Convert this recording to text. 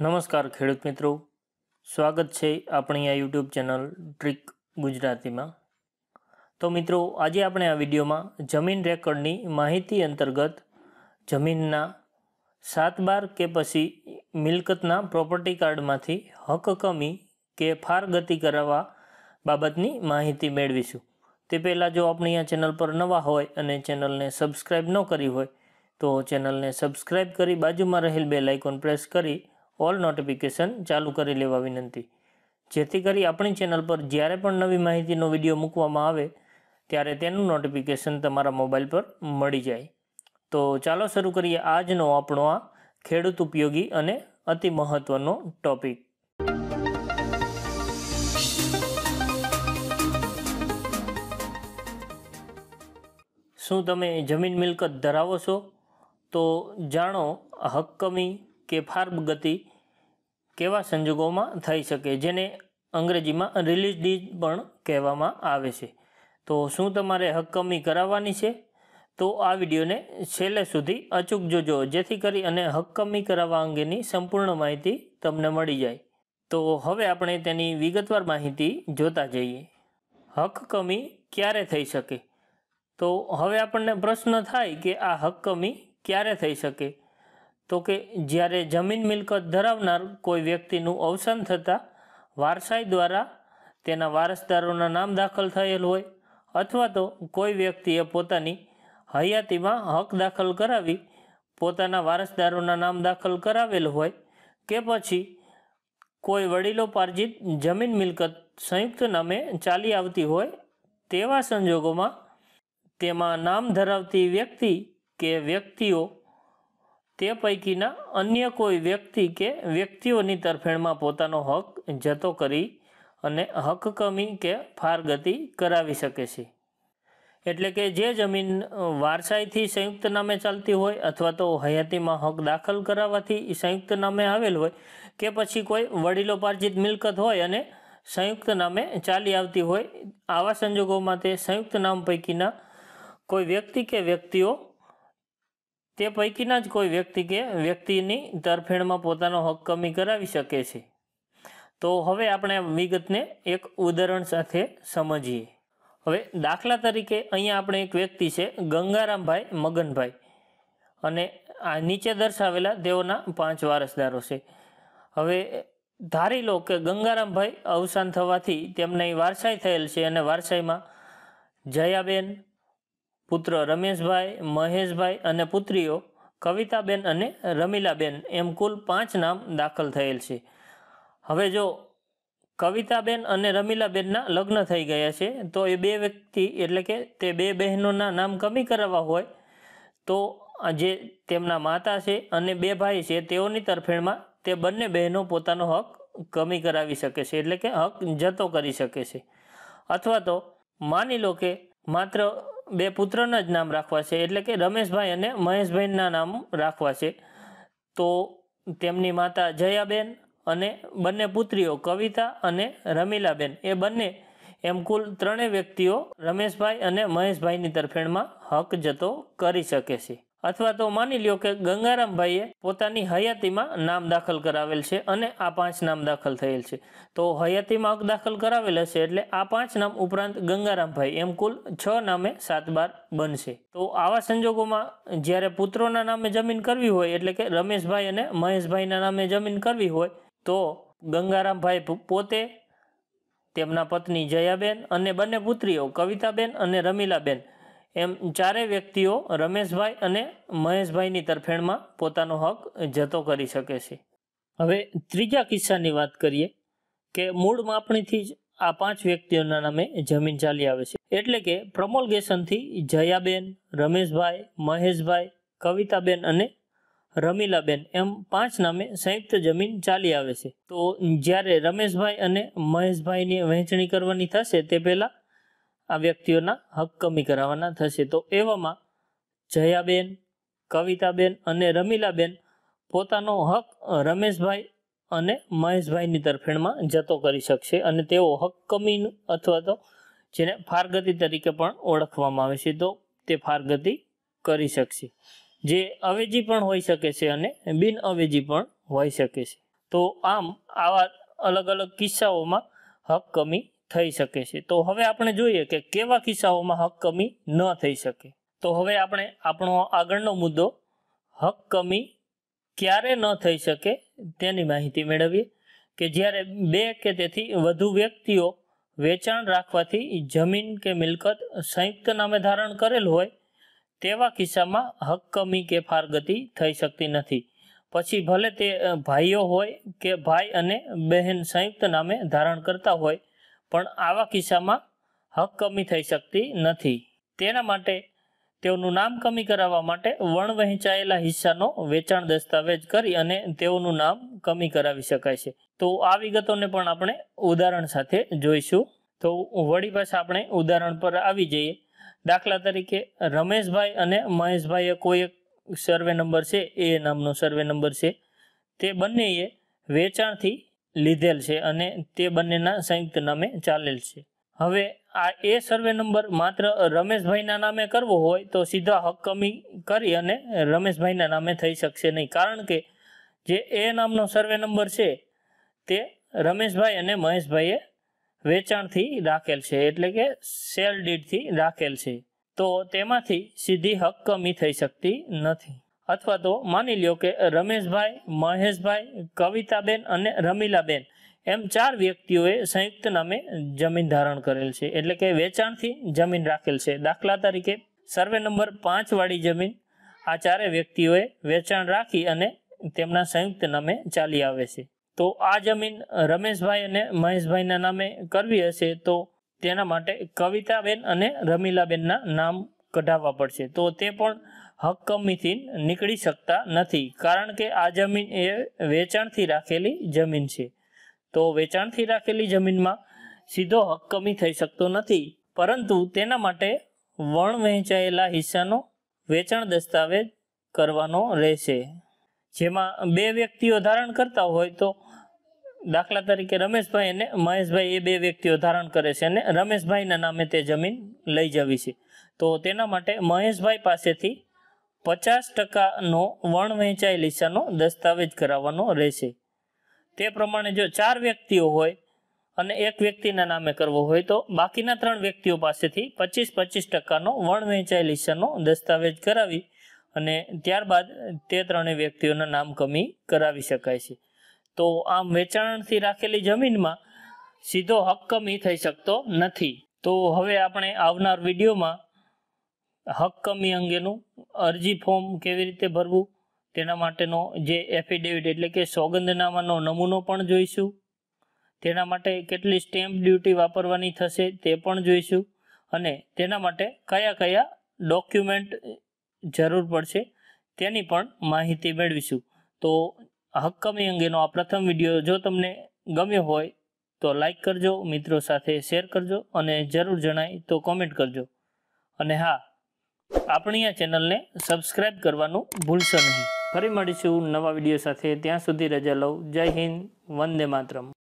નમસ્કાર ખેડૂત મિત્રો, સ્વાગત છે આપણી આ યુટ્યુબ ચેનલ ટ્રીક ગુજરાતીમાં। તો મિત્રો, આજે આપણે આ વિડીયોમાં જમીન રેકોર્ડની માહિતી અંતર્ગત જમીનના 7/12 કે પછી મિલકતના પ્રોપર્ટી કાર્ડમાંથી હક કમી કે ફાર ગતિ કરાવવા બાબતની માહિતી મેળવીશું। તે પહેલાં જો આપણી આ ચેનલ પર નવા હોય અને ચેનલને સબસ્ક્રાઈબ ન કરી હોય તો ચેનલને સબસ્ક્રાઈબ કરી બાજુમાં રહેલ બેલ આઇકોન પ્રેસ કરી ઓલ નોટિફિકેશન ચાલુ કરી લેવા વિનંતી, જેથી કરી આપણી ચેનલ પર જ્યારે પણ નવી માહિતીનો વિડીયો મૂકવામાં આવે ત્યારે તેનું નોટિફિકેશન તમારા મોબાઈલ પર મળી જાય। તો ચાલો શરૂ કરીએ આજનો આપણો આ ખેડૂત ઉપયોગી અને અતિ મહત્વનો ટોપિક। શું તમે જમીન મિલકત ધરાવો છો? તો જાણો હક કમી કે ફાર ગતિ કેવા સંજોગોમાં થઈ શકે, જેને અંગ્રેજીમાં રિલીઝ ડીડ પણ કહેવામાં આવે છે। તો શું તમારે હક કમી કરાવવાની છે? તો આ વિડીયોને છેલ્લે સુધી અચૂક જોજો, જેથી કરી અને હક કમી કરાવવા અંગેની સંપૂર્ણ માહિતી તમને મળી જાય। તો હવે આપણે તેની વિગતવાર માહિતી જોતા જઈએ। હક કમી ક્યારે થઈ શકે? તો હવે આપણને પ્રશ્ન થાય કે આ હક કમી ક્યારે થઈ શકે? તો કે જ્યારે જમીન મિલકત ધરાવનાર કોઈ વ્યક્તિનું અવસાન થતાં વારસાઈ દ્વારા તેના વારસદારોના નામ દાખલ થયેલ હોય, અથવા તો કોઈ વ્યક્તિએ પોતાની હયાતીમાં હક દાખલ કરાવી પોતાના વારસદારોના નામ દાખલ કરાવેલ હોય, કે પછી કોઈ વડીલોપાર્જિત જમીન મિલકત સંયુક્ત નામે ચાલી આવતી હોય, તેવા સંજોગોમાં તેમાં નામ ધરાવતી વ્યક્તિ કે વ્યક્તિઓ તે પૈકીના અન્ય કોઈ વ્યક્તિ કે વ્યક્તિઓની તરફેણમાં પોતાનો હક જતો કરી અને હક કમી કે ફાર ગતિ કરાવી શકે છે। એટલે કે જે જમીન વારસાઈથી સંયુક્ત નામે ચાલતી હોય, અથવા તો હયાતીમાં હક દાખલ કરાવવાથી સંયુક્ત નામે આવેલ હોય, કે પછી કોઈ વડીલોપાર્જિત મિલકત હોય અને સંયુક્ત નામે ચાલી આવતી હોય, આવા સંજોગોમાં તે સંયુક્ત નામ પૈકીના કોઈ વ્યક્તિ કે વ્યક્તિઓ તે પૈકીના જ કોઈ વ્યક્તિ કે વ્યક્તિની તરફેણમાં પોતાનો હક કમી કરાવી શકે છે। તો હવે આપણે આ વિગતને એક ઉદાહરણ સાથે સમજીએ। હવે દાખલા તરીકે અહીંયા આપણે એક વ્યક્તિ છે ગંગારામભાઈ મગનભાઈ, અને આ નીચે દર્શાવેલા તેઓના 5 વારસદારો છે। હવે ધારી લો કે ગંગારામભાઈ અવસાન થવાથી તેમને વારસાઈ થયેલ છે, અને વારસાઈમાં જયાબેન, પુત્ર રમેશભાઈ, મહેશભાઈ અને પુત્રીઓ કવિતાબેન અને રમીલાબેન એમ કુલ 5 નામ દાખલ થયેલ છે। હવે જો કવિતાબેન અને રમીલાબેનના લગ્ન થઈ ગયા છે, તો એ બે વ્યક્તિ એટલે કે તે બે બહેનોના નામ કમી કરાવવા હોય તો જે તેમના માતા છે અને 2 ભાઈ છે તેઓની તરફેણમાં તે બંને બહેનો પોતાનો હક કમી કરાવી શકે છે, એટલે કે હક જતો કરી શકે છે। અથવા તો માની લો કે માત્ર 2 પુત્રના જ નામ રાખવા છે, એટલે કે રમેશભાઈ અને મહેશભાઈના નામ રાખવા છે, તો તેમની માતા જયાબેન અને બંને પુત્રીઓ કવિતા અને રમીલાબેન એ બંને એમ કુલ 3 વ્યક્તિઓ રમેશભાઈ અને મહેશભાઈની તરફેણમાં હક જતો કરી શકે છે। અથવા તો માની લ્યો કે ગંગારામભાઈએ પોતાની હયાતીમાં નામ દાખલ કરાવેલ છે અને આ 5 નામ દાખલ થયેલ છે, તો હયાતીમાં હક દાખલ કરાવેલ હશે એટલે આ 5 નામ ઉપરાંત ગંગારામભાઈ એમ કુલ 6 નામે 7/12 બનશે। તો આવા સંજોગોમાં જ્યારે પુત્રોના નામે જમીન કરવી હોય, એટલે કે રમેશભાઈ અને મહેશભાઈના નામે જમીન કરવી હોય, તો ગંગારામભાઈ પોતે, તેમના પત્ની જયાબેન અને બંને પુત્રીઓ કવિતાબેન અને રમીલાબેન એમ 4 વ્યક્તિઓ રમેશભાઈ અને મહેશભાઈની તરફેણમાં પોતાનો હક જતો કરી શકે છે। હવે ત્રીજા કિસ્સાની વાત કરીએ કે મૂળ માપણીથી જ આ 5 વ્યક્તિઓના નામે જમીન ચાલી આવે છે, એટલે કે પ્રમોલગેશનથી જયાબેન, રમેશભાઈ, મહેશભાઈ, કવિતાબેન અને રમીલાબેન એમ 5 નામે સંયુક્ત જમીન ચાલી આવે છે। તો જ્યારે રમેશભાઈ અને મહેશભાઈની વહેંચણી કરવાની થશે તે પહેલાં આ વ્યક્તિઓના હક કમી કરાવવાના થશે। તો એવામાં જયાબેન, કવિતાબેન અને રમીલાબેન પોતાનો હક રમેશભાઈ અને મહેશભાઈની તરફેણમાં જતો કરી શકશે, અને તેઓ હક કમી અથવા તો જેને ફારગતિ તરીકે પણ ઓળખવામાં આવે છે, તો તે ફારગતિ કરી શકશે, જે અવેજી પણ હોઈ શકે છે અને બિન અવેજી પણ હોઈ શકે છે। તો આમ આવા અલગ અલગ કિસ્સાઓમાં હક કમી થઈ શકે છે. તો હવે આપણે જોઈએ કે કેવા કિસ્સાઓમાં હક કમી ન થઈ શકે. તો હવે આપણે આપણો આગળનો મુદ્દો હક કમી ક્યારે ન થઈ શકે તેની માહિતી મેળવીએ કે જ્યારે બે કે તેથી વધુ વ્યક્તિઓ વેચાણ રાખવાથી જમીન કે મિલકત સંયુક્ત નામે ધારણ કરેલ હોય તેવા કિસ્સામાં હક કમી કે ફારગતી થઈ શકતી નથી. પછી ભલે તે ભાઈઓ હોય કે ભાઈ અને બહેન સંયુક્ત નામે ધારણ કરતા હોય પણ આવા કિસ્સામાં હક કમી થઈ શકતી નથી. તેના માટે તેઓનું નામ કમી કરાવવા માટે વણ વહેંચાયેલા હિસ્સાનો વેચાણ દસ્તાવેજ કરી અને તેઓનું નામ કમી કરાવી શકાય છે. તો આ વિગતોને પણ આપણે ઉદાહરણ સાથે જોઈશું. તો વળી પાછા આપણે ઉદાહરણ પર આવી જઈએ. દાખલા તરીકે રમેશભાઈ અને મહેશભાઈએ કોઈ એક સર્વે નંબર છે, એ નામનો સર્વે નંબર છે, તે બંનેએ વેચાણથી લીધેલ છે અને તે બંનેના સંયુક્ત નામે ચાલેલ છે. હવે આ એ સર્વે નંબર માત્ર રમેશભાઈના નામે કરવો હોય તો સીધા હક કમી કરી અને રમેશભાઈના નામે થઈ શકશે નહીં, કારણ કે જે એ નામનો સર્વે નંબર છે તે રમેશભાઈ અને મહેશભાઈએ વેચાણથી રાખેલ છે, એટલે કે સેલ ડીડથી રાખેલ છે. તો તેમાંથી સીધી હક કમી થઈ શકતી નથી. અથવા તો માની લ્યો કે રમેશભાઈ, મહેશભાઈ, કવિતાબેન અને રમીલાબેન એમ 4 વ્યક્તિઓએ સંયુક્ત નામે જમીન ધારણ કરેલ છે, એટલે કે વેચાણથી જમીન રાખેલ છે. દાખલા તરીકે સર્વે નંબર 5 વાળી જમીન આ 4 વ્યક્તિઓએ વેચાણ રાખી અને તેમના સંયુક્ત નામે ચાલી આવે છે. તો આ જમીન રમેશભાઈ અને મહેશભાઈના નામે કરવી હશે તો તેના માટે કવિતાબેન અને રમીલાબેનના નામ કઢાવવા પડશે. તો તે પણ હક કમીથી નીકળી શકતા નથી, કારણ કે આ જમીન એ વેચાણથી રાખેલી જમીન છે. તો વેચાણથી રાખેલી જમીનમાં સીધો હક કમી થઈ શકતો નથી, પરંતુ તેના માટે વણ વહેંચાયેલા હિસ્સાનો વેચાણ દસ્તાવેજ કરવાનો રહેશે. જેમાં 2 વ્યક્તિઓ ધારણ કરતા હોય તો દાખલા તરીકે રમેશભાઈ અને મહેશભાઈ એ 2 વ્યક્તિઓ ધારણ કરે છે અને રમેશભાઈના નામે તે જમીન લઈ જવી છે. તો તેના માટે મહેશભાઈ પાસેથી 50%નો વણ વહેંચાયેલ હિસ્સાનો દસ્તાવેજ કરાવવાનો રહેશે. તે પ્રમાણે જો 4 વ્યક્તિઓ હોય અને એક વ્યક્તિના નામે કરવો હોય તો બાકીના 3 વ્યક્તિઓ પાસેથી 25-25%નો વણ વહેંચાયેલ હિસ્સાનો દસ્તાવેજ કરાવી અને ત્યારબાદ તે 3 વ્યક્તિઓના નામ કમી કરાવી શકાય છે. તો આમ વેચાણથી રાખેલી જમીનમાં સીધો હક કમી થઈ શકતો નથી. તો હવે આપણે આવનાર વિડીયોમાં હક કમી અંગેનું અરજી ફોર્મ કેવી રીતે ભરવું, તેના માટેનો જે એફિડેવિટ એટલે કે સોગંદનામાનો નમૂનો પણ જોઈશું. તેના માટે કેટલી સ્ટેમ્પ ડ્યુટી વાપરવાની થશે તે પણ જોઈશું અને તેના માટે કયા કયા ડોક્યુમેન્ટ જરૂર પડશે તેની પણ માહિતી મેળવીશું. તો હક કમી અંગેનો આ પ્રથમ વિડીયો જો તમને ગમ્યો હોય તો લાઈક કરજો, મિત્રો સાથે શેર કરજો અને જરૂર જણાય તો કોમેન્ટ કરજો. અને હા, આપણી આ ચેનલને સબસ્ક્રાઈબ કરવાનું ભૂલશો નહીં. ફરી મળીશું નવા વિડીયો સાથે. ત્યાં સુધી રજા લઉં. જય હિન્દ, વંદે માતરમ.